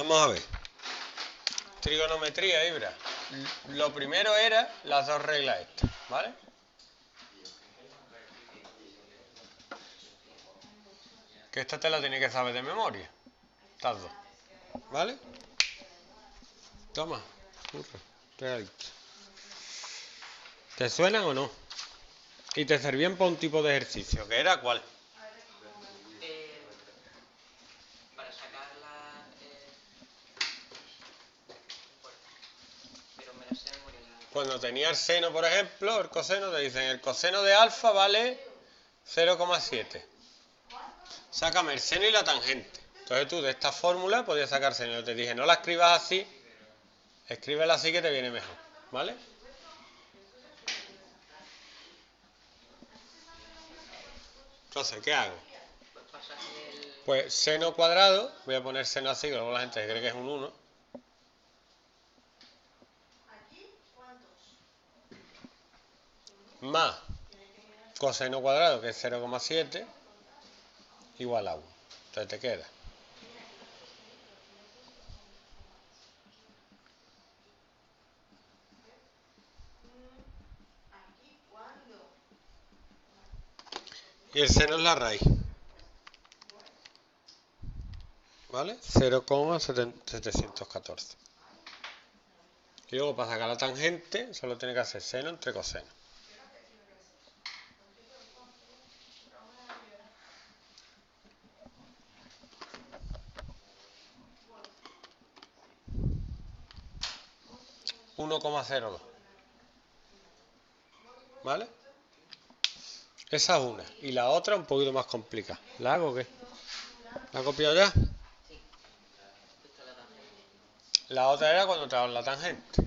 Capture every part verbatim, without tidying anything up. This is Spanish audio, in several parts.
Vamos a ver. Trigonometría, Ibra. Lo primero era las dos reglas estas, ¿vale? Que esta te la tienes que saber de memoria. Estas dos. ¿Vale? Toma. Realista. ¿Te suenan o no? Y te servían para un tipo de ejercicio. ¿Que era cuál? Eh, para sacar la... Eh, pero me la sé de memoria. Cuando tenía el seno, por ejemplo, el coseno, te dicen el coseno de alfa vale cero coma siete. Sácame el seno y la tangente. Entonces tú de esta fórmula podías sacar seno. Yo te dije, no la escribas así, escríbela así que te viene mejor, ¿vale? Entonces, ¿qué hago? Pues seno cuadrado, voy a poner seno así, que luego la gente cree que es un uno. Más coseno cuadrado, que es cero coma siete, igual a uno. Entonces te queda. Y el seno es la raíz. ¿Vale? cero coma setecientos catorce. Y luego para sacar la tangente solo tiene que hacer seno entre coseno. uno coma cero dos. ¿Vale? Esa es una. Y la otra un poquito más complicada. ¿La hago o qué? ¿La he copiado ya? Sí. La otra era cuando te daban la tangente.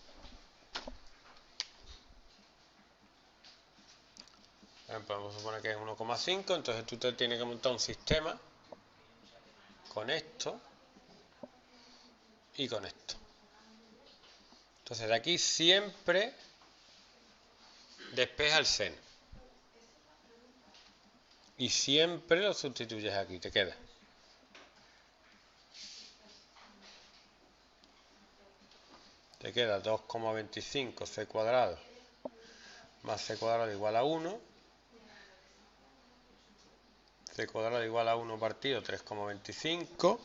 Podemos suponer que es uno coma cinco, entonces tú te tienes que montar un sistema con esto y con esto. Entonces de aquí siempre despeja el seno. Y siempre lo sustituyes aquí, te queda. Te queda dos coma veinticinco c cuadrado más c cuadrado igual a uno. C cuadrado igual a uno partido tres coma veinticinco.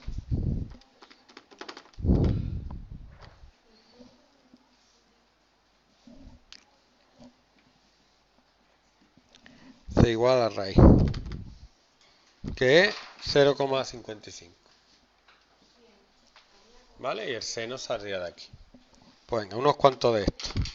C igual a la raíz, que es cero coma cincuenta y cinco. ¿Vale? Y el seno saldría de aquí. Pues venga, unos cuantos de estos.